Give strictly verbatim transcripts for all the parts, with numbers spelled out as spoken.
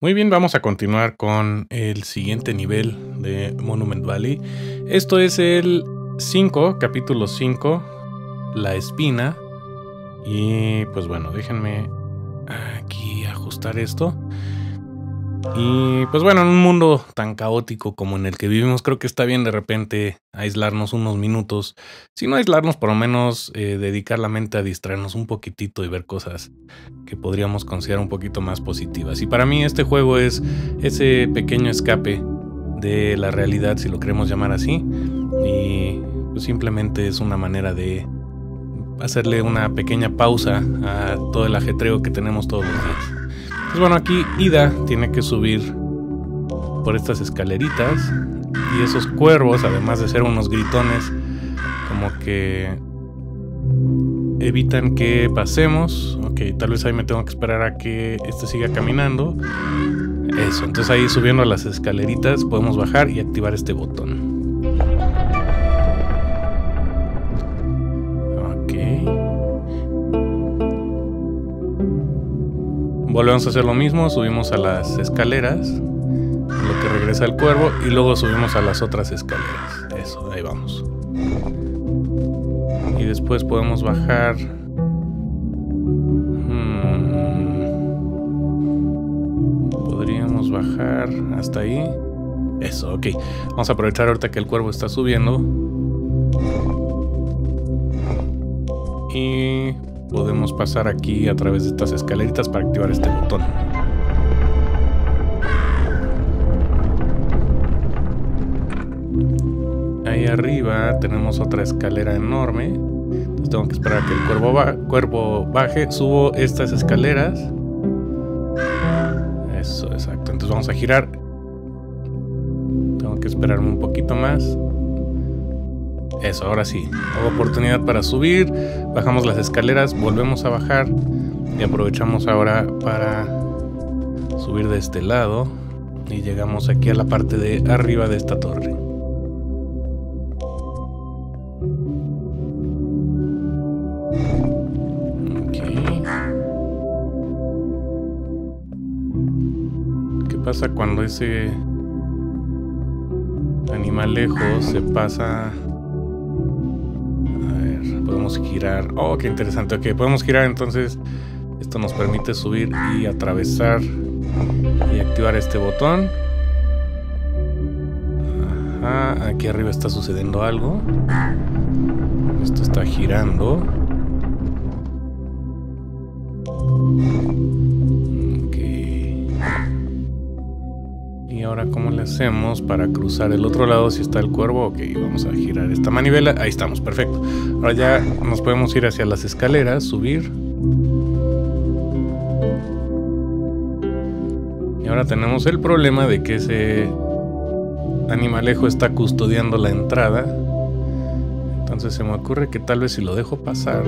Muy bien, vamos a continuar con el siguiente nivel de Monument Valley. Esto es el cinco, capítulo cinco, La Espina. Y pues bueno, déjenme aquí ajustar esto. Y pues bueno, en un mundo tan caótico como en el que vivimos, creo que está bien de repente aislarnos unos minutos. Si no aislarnos, por lo menos eh, dedicar la mente a distraernos un poquitito y ver cosas que podríamos considerar un poquito más positivas. Y para mí este juego es ese pequeño escape de la realidad, si lo queremos llamar así. Y pues simplemente es una manera de hacerle una pequeña pausa a todo el ajetreo que tenemos todos los días. Pues bueno, aquí Ida tiene que subir por estas escaleritas y esos cuervos, además de ser unos gritones, como que evitan que pasemos. Ok, tal vez ahí me tengo que esperar a que este siga caminando. Eso, entonces ahí subiendo a las escaleritas podemos bajar y activar este botón. Volvemos a hacer lo mismo, subimos a las escaleras, en lo que regresa el cuervo, y luego subimos a las otras escaleras. Eso, ahí vamos. Y después podemos bajar. Hmm. Podríamos bajar hasta ahí. Eso, ok. Vamos a aprovechar ahorita que el cuervo está subiendo. Y podemos pasar aquí a través de estas escaleritas para activar este botón. Ahí arriba tenemos otra escalera enorme. Entonces tengo que esperar a que el cuervo, ba cuervo baje. Subo estas escaleras. Eso, exacto. Entonces vamos a girar. Tengo que esperarme un poquito más. Eso, ahora sí, hago oportunidad para subir, bajamos las escaleras, volvemos a bajar y aprovechamos ahora para subir de este lado y llegamos aquí a la parte de arriba de esta torre. Okay. ¿Qué pasa cuando ese animalejo se pasa? Podemos girar. Oh, qué interesante. Ok, podemos girar, entonces esto nos permite subir y atravesar y activar este botón. Ajá, aquí arriba está sucediendo algo. Esto está girando. Ok. Y ahora, ¿cómo le hacemos para cruzar el otro lado si está el cuervo? Ok, vamos a girar esta manivela. Ahí estamos, perfecto. Ahora ya nos podemos ir hacia las escaleras, subir. Y ahora tenemos el problema de que ese animalejo está custodiando la entrada. Entonces se me ocurre que tal vez si lo dejo pasar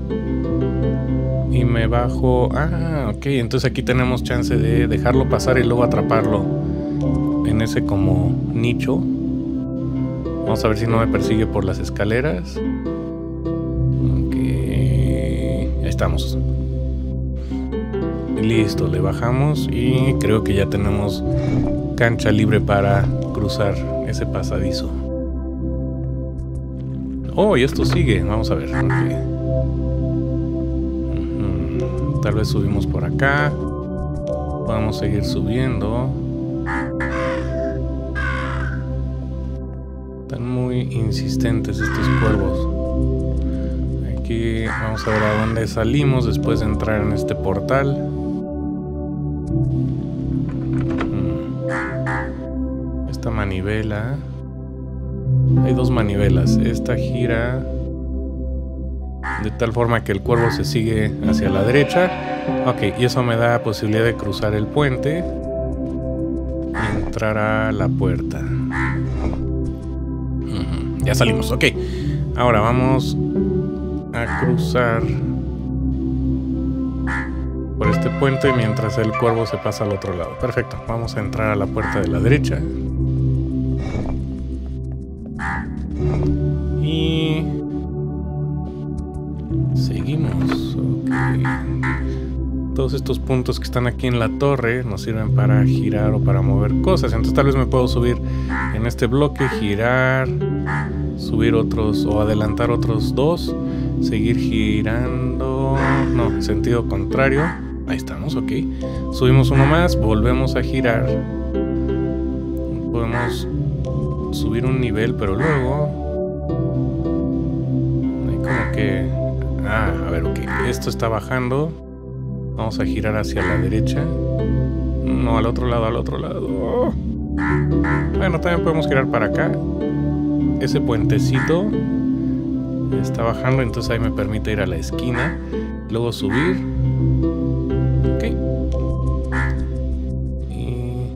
y me bajo... Ah, ok, entonces aquí tenemos chance de dejarlo pasar y luego atraparlo en ese como nicho. Vamos a ver si no me persigue por las escaleras. Ok, ahí estamos. Listo, le bajamos y creo que ya tenemos cancha libre para cruzar ese pasadizo. Oh, y esto sigue, vamos a ver. Okay. Uh-huh. Tal vez subimos por acá. Podemos seguir subiendo. Están muy insistentes estos cuervos. Aquí vamos a ver a dónde salimos después de entrar en este portal. Esta manivela. Hay dos manivelas. Esta gira de tal forma que el cuervo se sigue hacia la derecha. Ok, y eso me da posibilidad de cruzar el puente y entrar a la puerta. Ya salimos, ok. Ahora vamos a cruzar por este puente mientras el cuervo se pasa al otro lado. Perfecto, vamos a entrar a la puerta de la derecha. Y seguimos, ok. Todos estos puntos que están aquí en la torre nos sirven para girar o para mover cosas. Entonces tal vez me puedo subir en este bloque, girar, subir otros o adelantar otros dos, seguir girando, no, en sentido contrario. Ahí estamos, ok. Subimos uno más, volvemos a girar. Podemos subir un nivel, pero luego hay como que... Ah, a ver, ok. Esto está bajando. Vamos a girar hacia la derecha. No, al otro lado, al otro lado. Bueno, también podemos girar para acá. Ese puentecito está bajando, entonces ahí me permite ir a la esquina. Luego subir. Ok. Y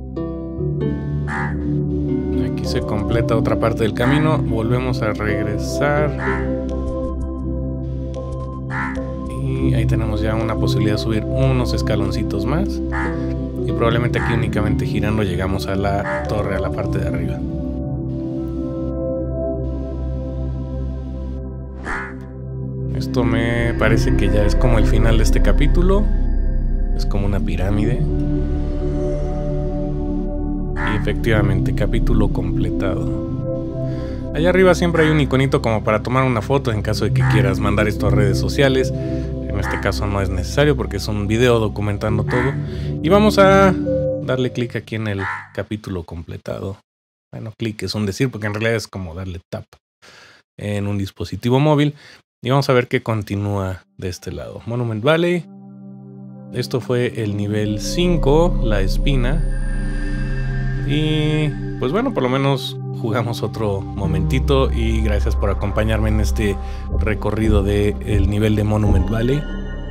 aquí se completa otra parte del camino. Volvemos a regresar. Y ahí tenemos ya una posibilidad de subir unos escaloncitos más. Y probablemente aquí únicamente girando llegamos a la torre, a la parte de arriba. Esto me parece que ya es como el final de este capítulo. Es como una pirámide. Y efectivamente, capítulo completado. Allá arriba siempre hay un iconito como para tomar una foto en caso de que quieras mandar esto a redes sociales. En este caso no es necesario porque es un video documentando todo. Y vamos a darle clic aquí en el capítulo completado. Bueno, clic es un decir porque en realidad es como darle tap en un dispositivo móvil. Y vamos a ver qué continúa de este lado. Monument Valley. Esto fue el nivel cinco, la espina. Y pues bueno, por lo menos jugamos otro momentito. Y gracias por acompañarme en este recorrido del nivel de Monument Valley.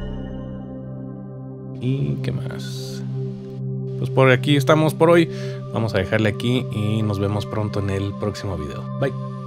¿Y qué más? Pues por aquí estamos por hoy. Vamos a dejarle aquí y nos vemos pronto en el próximo video. Bye.